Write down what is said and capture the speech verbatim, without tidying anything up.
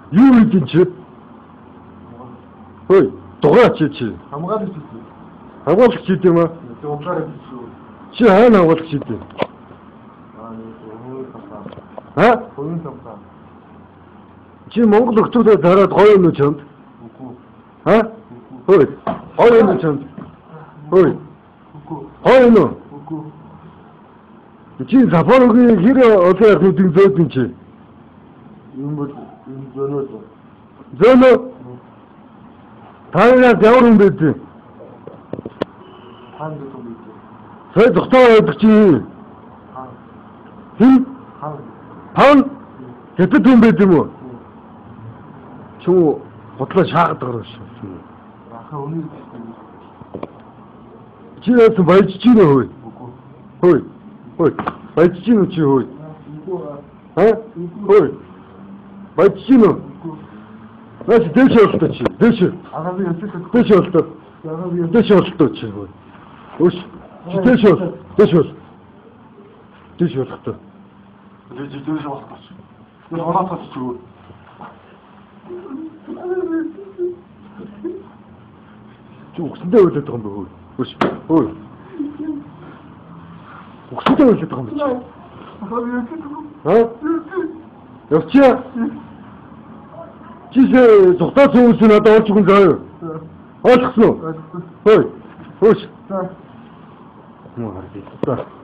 Юу гэдэг чи? Хөөе, дугаа чи чи. Хамгаалагч чи. Хамгаалагч чи юм аа? Дугаар чи. Чи хайна хамгаалагч чи. Аа, нэг хөөе. Ха? Хөөе тавтаа. Чи Монгол өвчтөд дараад гоё юм уу чамд? Үгүй. Ха? Хөөе. Гоё юм уу чамд? Хөөе. Үгүй. Гоё юм уу? Үгүй. Чи Запорогийн хэр олон яхнуудын зөөд чи? Юм бол энэ зөнөө. Зөнөө. Таанаас ямар юм бэ? Хаан дэх юм бэ? Сая зогтоо байдаг чи. Хаан. Хин? Хаан. Хаан? Хэдэд юм бэ юм уу? Чуу бодлоо шаагаад байгаа шүү. Ахаа өнөө. Чи яасан баяж чи нэ хөөе. Үгүй. Хөөе. Хөөе. Баяж чи нэ чи хөөе. Үгүй. Ха? Хөөе. Баяж чи нэ. Наач дэш болтой чи. Дэш. Ахаа би яцдаг. Дэш болтой. Ахаа би Дэш болтой чи хөөе. Өш. Чи дэш бол. Дэш бол. Дэш болтой. Дэш дэш болтой. Тэр хоноотой чи юу? Чи өгсөндөө үлдээд байгаа юм бэ хөөе. Өш. Хөөе. Өгсөндөө үлдээд байгаа юм бэ? Ахаа би яцдаг. Ха? Явчаа. Чи зогтоо зүйлс надад олж өгөн заяа. Ойлгосноо? Ойлгосон. Хөөе. Хөөш. За. Муу харъя. За.